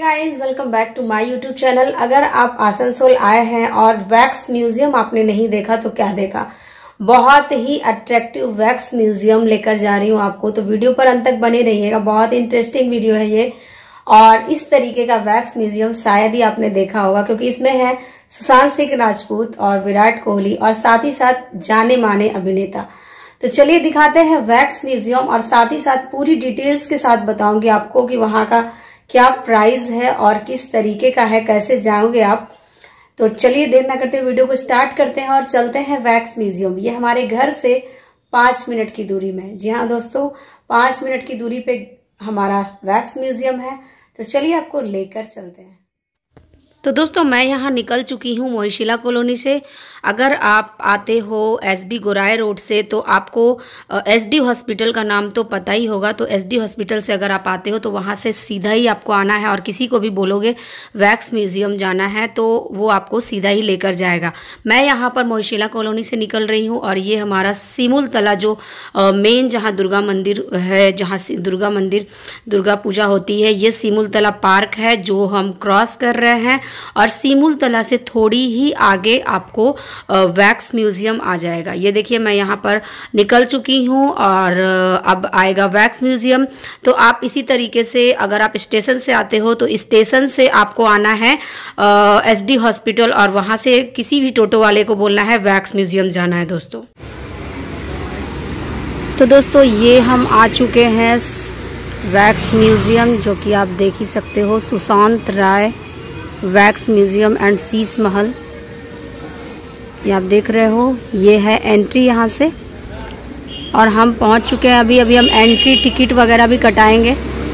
Guys, welcome back to my YouTube channel. अगर आप आसनसोल आए हैं और वैक्स म्यूजियम आपने नहीं देखा तो क्या देखा। बहुत ही अट्रैक्टिव वैक्स म्यूजियम लेकर जा रही हूँ आपको, तो वीडियो पर अंत तक बने रहिएगा। बहुत इंटरेस्टिंग वीडियो है ये। और इस तरीके का वैक्स म्यूजियम शायद ही आपने देखा होगा, क्योंकि इसमें है सुशांत सिंह राजपूत और विराट कोहली और साथ ही साथ जाने माने अभिनेता। तो चलिए दिखाते हैं वैक्स म्यूजियम और साथ ही साथ पूरी डिटेल्स के साथ बताऊंगी आपको कि वहां का क्या प्राइस है और किस तरीके का है, कैसे जाओगे आप। तो चलिए देर ना करते वीडियो को स्टार्ट करते हैं और चलते हैं वैक्स म्यूजियम। ये हमारे घर से 5 मिनट की दूरी में, जी हाँ दोस्तों, 5 मिनट की दूरी पे हमारा वैक्स म्यूजियम है। तो चलिए आपको लेकर चलते हैं। तो दोस्तों मैं यहाँ निकल चुकी हूँ मोहिशीला कॉलोनी से। अगर आप आते हो एसबी गोराई रोड से तो आपको एसडी हॉस्पिटल का नाम तो पता ही होगा। तो एसडी हॉस्पिटल से अगर आप आते हो तो वहाँ से सीधा ही आपको आना है, और किसी को भी बोलोगे वैक्स म्यूजियम जाना है तो वो आपको सीधा ही लेकर जाएगा। मैं यहाँ पर मोहिशीला कॉलोनी से निकल रही हूँ और ये हमारा सीमुल तला जो मेन जहाँ दुर्गा मंदिर है, जहाँ दुर्गा पूजा होती है, ये सीमुल तला पार्क है जो हम क्रॉस कर रहे हैं। और सीमुल तला से थोड़ी ही आगे आपको वैक्स म्यूजियम आ जाएगा। ये देखिए मैं यहाँ पर निकल चुकी हूँ और अब आएगा वैक्स म्यूजियम। तो आप इसी तरीके से अगर आप स्टेशन से आते हो तो स्टेशन से आपको आना है एसडी हॉस्पिटल, और वहाँ से किसी भी टोटो वाले को बोलना है वैक्स म्यूजियम जाना है दोस्तों। तो दोस्तों ये हम आ चुके हैं वैक्स म्यूजियम, जो कि आप देख ही सकते हो, Sushant Rai wax museum and Sheesh Mahal. ये आप देख रहे हो, ये है एंट्री यहाँ से, और हम पहुँच चुके हैं। अभी हम एंट्री टिकट वगैरह भी कटाएंगे।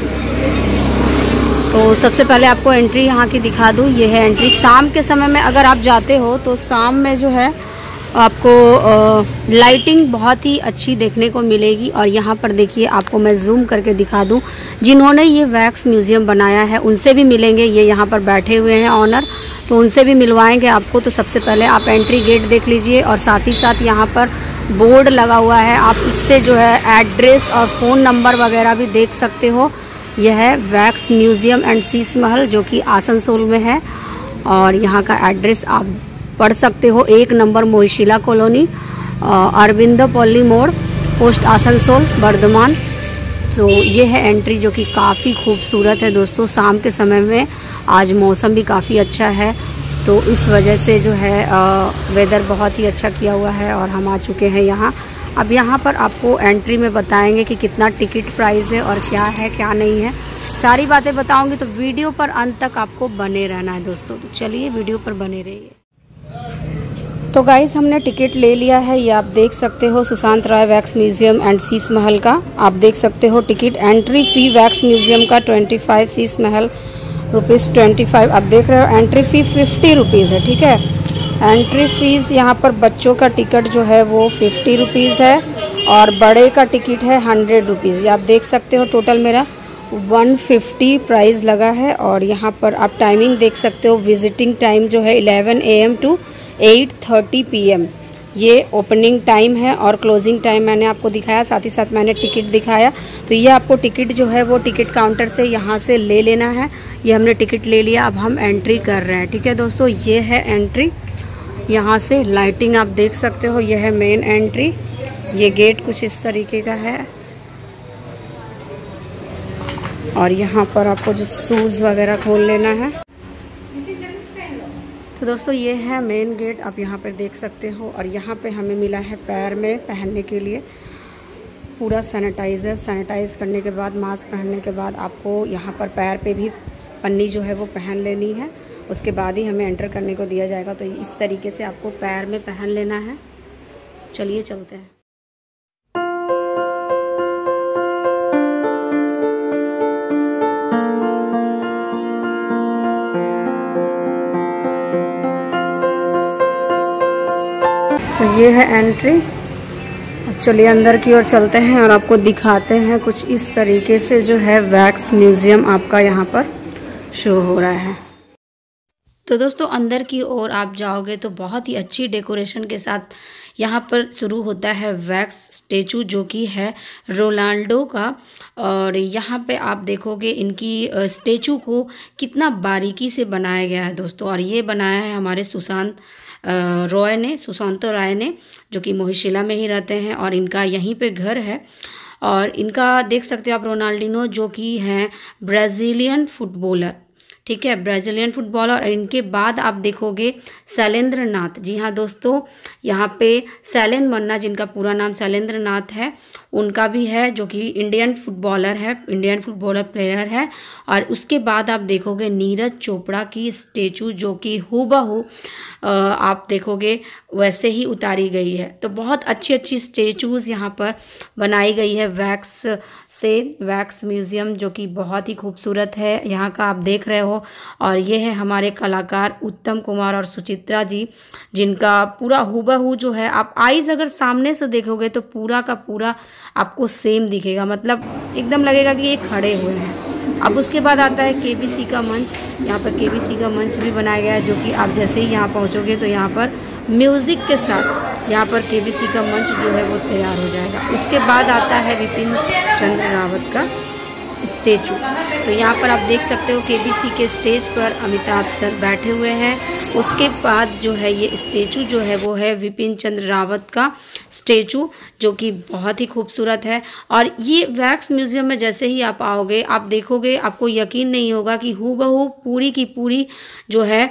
तो सबसे पहले आपको एंट्री यहाँ की दिखा दूँ। ये है एंट्री। शाम के समय में अगर आप जाते हो तो शाम में जो है आपको लाइटिंग बहुत ही अच्छी देखने को मिलेगी। और यहाँ पर देखिए, आपको मैं जूम करके दिखा दूँ, जिन्होंने ये वैक्स म्यूजियम बनाया है उनसे भी मिलेंगे। ये यहाँ पर बैठे हुए हैं ऑनर, तो उनसे भी मिलवाएंगे आपको। तो सबसे पहले आप एंट्री गेट देख लीजिए, और साथ ही साथ यहाँ पर बोर्ड लगा हुआ है, आप इससे जो है एड्रेस और फ़ोन नंबर वगैरह भी देख सकते हो। यह है वैक्स म्यूजियम एंड शीश महल, जो कि आसनसोल में है, और यहाँ का एड्रेस आप पढ़ सकते हो। 1 नंबर मोहिशीला कॉलोनी, अरविंद पॉली मोड़, पोस्ट आसनसोल, वर्धमान। तो ये है एंट्री, जो कि काफ़ी खूबसूरत है दोस्तों। शाम के समय में आज मौसम भी काफ़ी अच्छा है, तो इस वजह से जो है वेदर बहुत ही अच्छा किया हुआ है। और हम आ चुके हैं यहाँ। अब यहाँ पर आपको एंट्री में बताएंगे कि कितना टिकट प्राइस है और क्या है क्या नहीं है, सारी बातें बताऊँगी। तो वीडियो पर अंत तक आपको बने रहना है दोस्तों। तो चलिए वीडियो पर बने रहिए। तो गाइस हमने टिकट ले लिया है, ये आप देख सकते हो, Sushant Rai wax museum and Sheesh Mahal का। आप देख सकते हो ticket. Entry fee wax museum का 25, शीश महल ₹25। आप देख रहे हो एंट्री फी 50 रुपीज़ है, ठीक है। एंट्री फीस यहाँ पर बच्चों का टिकट जो है वो 50 रुपीज़ है, और बड़े का टिकट है 100 रुपीज़। आप देख सकते हो टोटल मेरा 150 प्राइस लगा है। और यहाँ पर आप टाइमिंग देख सकते हो। विजिटिंग टाइम जो है 11 AM टू 8:30 PM ये ओपनिंग टाइम है, और क्लोजिंग टाइम मैंने आपको दिखाया, साथ ही साथ मैंने टिकट दिखाया। तो ये आपको टिकट जो है वो टिकट काउंटर से यहाँ से ले लेना है। ये हमने टिकट ले लिया, अब हम एंट्री कर रहे हैं, ठीक है दोस्तों। ये है एंट्री, यहाँ से लाइटिंग आप देख सकते हो। ये है मेन एंट्री। ये गेट कुछ इस तरीके का है, और यहाँ पर आपको जो शूज़ वगैरह खोल लेना है। तो दोस्तों ये है मेन गेट, आप यहाँ पर देख सकते हो। और यहाँ पे हमें मिला है पैर में पहनने के लिए पूरा सैनिटाइज़र। सैनिटाइज करने के बाद, मास्क पहनने के बाद आपको यहाँ पर पैर पे भी पन्नी जो है वो पहन लेनी है, उसके बाद ही हमें एंटर करने को दिया जाएगा। तो इस तरीके से आपको पैर में पहन लेना है। चलिए चलते हैं। तो ये है एंट्री। अब चलिए अंदर की ओर चलते हैं और आपको दिखाते हैं कुछ इस तरीके से जो है वैक्स म्यूजियम आपका यहाँ पर शो हो रहा है। तो दोस्तों अंदर की ओर आप जाओगे तो बहुत ही अच्छी डेकोरेशन के साथ यहाँ पर शुरू होता है वैक्स स्टेचू, जो कि है रोनाल्डो का। और यहाँ पे आप देखोगे इनकी स्टेचू को कितना बारीकी से बनाया गया है दोस्तों। और ये बनाया है हमारे सुशांतो राय ने, जो कि मोहिशिला में ही रहते हैं और इनका यहीं पे घर है। और इनका देख सकते हो आप रोनाल्डिनो, जो कि हैं ब्राज़ीलियन फुटबॉलर, ठीक है, ब्राज़ीलियन फुटबॉलर। और इनके बाद आप देखोगे शैलेंद्र नाथ। जी हाँ दोस्तों, यहाँ पे शैलेन मन्ना, जिनका पूरा नाम शैलेंद्र नाथ है, उनका भी है, जो कि इंडियन फुटबॉलर प्लेयर है। और उसके बाद आप देखोगे नीरज चोपड़ा की स्टेचू, जो कि हूबहू आप देखोगे वैसे ही उतारी गई है। तो बहुत अच्छी अच्छी स्टेचूज़ यहाँ पर बनाई गई है वैक्स म्यूज़ियम, जो कि बहुत ही खूबसूरत है यहाँ का, आप देख रहे हो। और ये है हमारे कलाकार उत्तम कुमार और सुचित्रा जी, जिनका पूरा हूबहू जो है, आप आईज अगर सामने से देखोगे तो पूरा का पूरा आपको सेम दिखेगा, मतलब एकदम लगेगा कि ये खड़े हुए हैं। अब उसके बाद आता है केबीसी का मंच। यहाँ पर केबीसी का मंच भी बनाया गया है, जो कि आप जैसे ही यहाँ पहुँचोगे तो यहाँ पर म्यूज़िक के साथ यहाँ पर केबीसी का मंच जो है वो तैयार हो जाएगा। उसके बाद आता है विपिन चंद्र रावत का स्टेचू। तो यहाँ पर आप देख सकते हो केबीसी के स्टेज पर अमिताभ सर बैठे हुए हैं। उसके बाद जो है ये स्टेचू जो है वो है विपिन चंद्र रावत का स्टेचू, जो कि बहुत ही खूबसूरत है। और ये वैक्स म्यूज़ियम में जैसे ही आप आओगे, आप देखोगे, आपको यकीन नहीं होगा कि हूबहू पूरी की पूरी जो है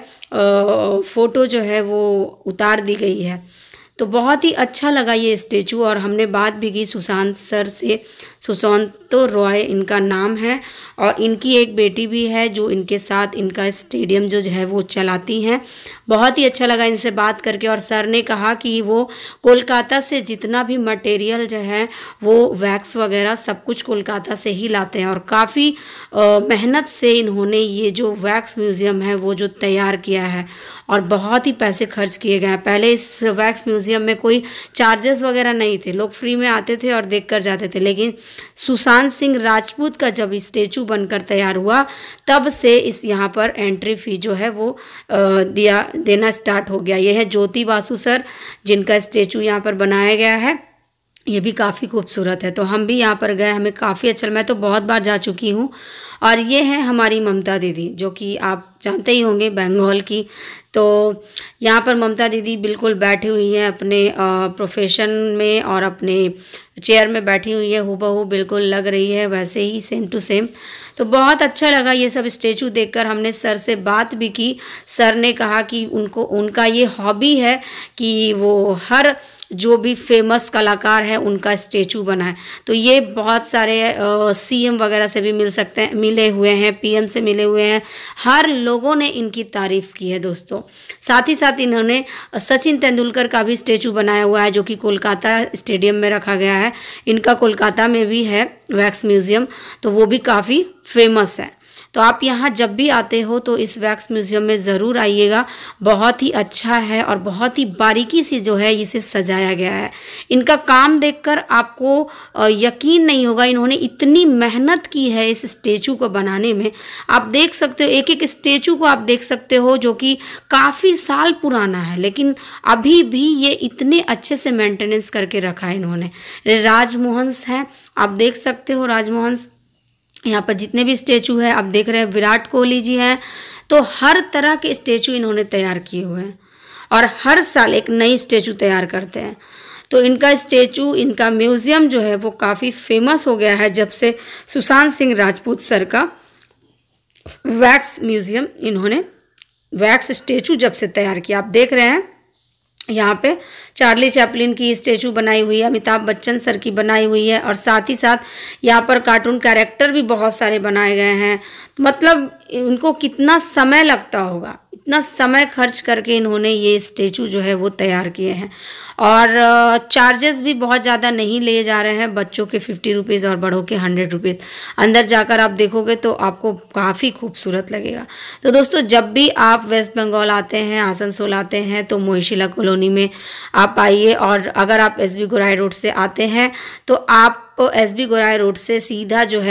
फ़ोटो जो है वो उतार दी गई है। तो बहुत ही अच्छा लगा ये स्टेचू। और हमने बात भी की सुशांत सर से, सुशांतो रॉय इनका नाम है, और इनकी एक बेटी भी है जो इनके साथ इनका स्टेडियम जो है वो चलाती हैं। बहुत ही अच्छा लगा इनसे बात करके। और सर ने कहा कि वो कोलकाता से जितना भी मटेरियल जो है वो वैक्स वगैरह सब कुछ कोलकाता से ही लाते हैं, और काफ़ी मेहनत से इन्होंने ये जो वैक्स म्यूज़ियम है वो जो तैयार किया है, और बहुत ही पैसे खर्च किए गए हैं। पहले इस वैक्स म्यूज़ियम में कोई चार्जेस वगैरह नहीं थे, लोग फ्री में आते थे और देख कर जाते थे। लेकिन सुशांत सिंह राजपूत का जब स्टेचू बनकर तैयार हुआ, तब से इस यहाँ पर एंट्री फ़ी जो है वो देना स्टार्ट हो गया। यह है ज्योति बासु सर, जिनका स्टेचू यहाँ पर बनाया गया है। ये भी काफ़ी खूबसूरत है। तो हम भी यहाँ पर गए, हमें काफ़ी अच्छा लगा। मैं तो बहुत बार जा चुकी हूँ। और ये है हमारी ममता दीदी, जो कि आप जानते ही होंगे बंगाल की। तो यहाँ पर ममता दीदी बिल्कुल बैठी हुई हैं अपने प्रोफेशन में, और अपने चेयर में बैठी हुई है, हूबहू बिल्कुल लग रही है वैसे ही, सेम टू सेम। तो बहुत अच्छा लगा ये सब स्टेचू देखकर। हमने सर से बात भी की। सर ने कहा कि उनका ये हॉबी है कि वो हर जो भी फेमस कलाकार है उनका स्टेचू बनाए। तो ये बहुत सारे सीएम वगैरह से भी मिले हुए हैं, पीएम से मिले हुए हैं, हर लोगों ने इनकी तारीफ़ की है दोस्तों। साथ ही साथ इन्होंने सचिन तेंदुलकर का भी स्टेचू बनाया हुआ है, जो कि कोलकाता स्टेडियम में रखा गया है। इनका कोलकाता में भी है वैक्स म्यूज़ियम, तो वो भी काफ़ी फेमस है। तो आप यहाँ जब भी आते हो तो इस वैक्स म्यूज़ियम में ज़रूर आइएगा। बहुत ही अच्छा है और बहुत ही बारीकी से जो है इसे सजाया गया है। इनका काम देखकर आपको यकीन नहीं होगा, इन्होंने इतनी मेहनत की है इस स्टेचू को बनाने में। आप देख सकते हो, एक एक स्टेचू को आप देख सकते हो, जो कि काफ़ी साल पुराना है, लेकिन अभी भी ये इतने अच्छे से मेंटेनेंस करके रखा है इन्होंने। राजमोहन हैं, आप देख सकते हो राजमोहन। यहाँ पर जितने भी स्टेचू है आप देख रहे हैं, विराट कोहली जी हैं। तो हर तरह के स्टेचू इन्होंने तैयार किए हुए हैं, और हर साल एक नई स्टेचू तैयार करते हैं। तो इनका स्टेचू, इनका म्यूज़ियम जो है वो काफ़ी फेमस हो गया है, जब से सुशांत सिंह राजपूत सर का वैक्स म्यूज़ियम, इन्होंने वैक्स स्टेचू जब से तैयार किया। आप देख रहे हैं यहाँ पे चार्ली चैपलिन की स्टेचू बनाई हुई है, अमिताभ बच्चन सर की बनाई हुई है, और साथ ही साथ यहाँ पर कार्टून कैरेक्टर भी बहुत सारे बनाए गए हैं। मतलब इनको कितना समय लगता होगा, इतना समय खर्च करके इन्होंने ये स्टेचू जो है वो तैयार किए हैं। और चार्जेस भी बहुत ज़्यादा नहीं लिए जा रहे हैं, बच्चों के 50 रुपीज़ और बड़ों के 100 रुपीज़। अंदर जाकर आप देखोगे तो आपको काफ़ी खूबसूरत लगेगा। तो दोस्तों जब भी आप वेस्ट बंगाल आते हैं, आसनसोल आते हैं, तो मोहिशिला कॉलोनी में आप आइए। और अगर आप एसबी गोराई रोड से आते हैं तो आप एसबी गोराई रोड से सीधा जो है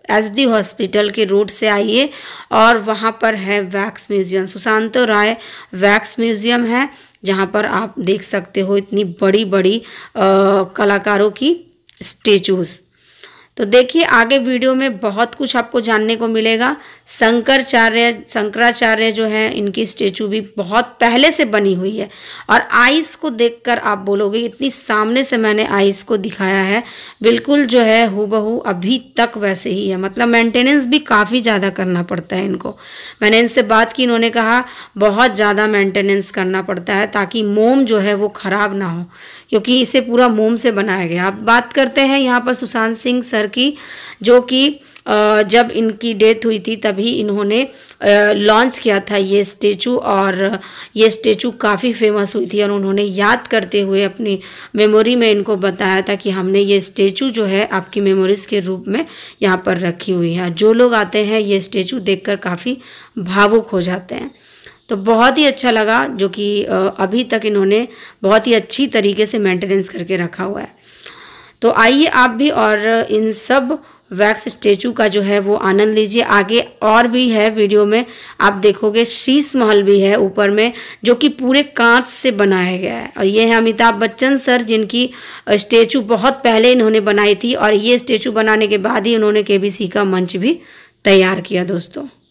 SD हॉस्पिटल के रोड से आइए और वहाँ पर है wax museum, Sushant Rai wax museum है, जहाँ पर आप देख सकते हो इतनी बड़ी बड़ी कलाकारों की स्टेचूज़। तो देखिए आगे वीडियो में बहुत कुछ आपको जानने को मिलेगा। शंकराचार्य जो है, इनकी स्टेचू भी बहुत पहले से बनी हुई है और आइस को देखकर आप बोलोगे इतनी सामने से मैंने आइस को दिखाया है, बिल्कुल जो है हूबहू अभी तक वैसे ही है। मतलब मेंटेनेंस भी काफ़ी ज़्यादा करना पड़ता है इनको। मैंने इनसे बात की, इन्होंने कहा बहुत ज़्यादा मेंटेनेंस करना पड़ता है ताकि मोम जो है वो ख़राब ना हो, क्योंकि इसे पूरा मोम से बनाया गया। अब बात करते हैं यहाँ पर सुशांत सिंह सर की, जो कि जब इनकी डेथ हुई थी तभी इन्होंने लॉन्च किया था ये स्टेचू, और ये स्टेचू काफ़ी फेमस हुई थी और उन्होंने याद करते हुए अपनी मेमोरी में इनको बताया था कि हमने ये स्टेचू जो है आपकी मेमोरीज के रूप में यहाँ पर रखी हुई है। जो लोग आते हैं ये स्टेचू देखकर काफ़ी भावुक हो जाते हैं। तो बहुत ही अच्छा लगा, जो कि अभी तक इन्होंने बहुत ही अच्छी तरीके से मेंटेनेंस करके रखा हुआ है। तो आइए आप भी और इन सब वैक्स स्टेचू का जो है वो आनंद लीजिए। आगे और भी है वीडियो में, आप देखोगे शीश महल भी है ऊपर में, जो कि पूरे कांच से बनाया गया है। और ये है अमिताभ बच्चन सर, जिनकी स्टेचू बहुत पहले इन्होंने बनाई थी और ये स्टेचू बनाने के बाद ही उन्होंने KBC का मंच भी तैयार किया दोस्तों।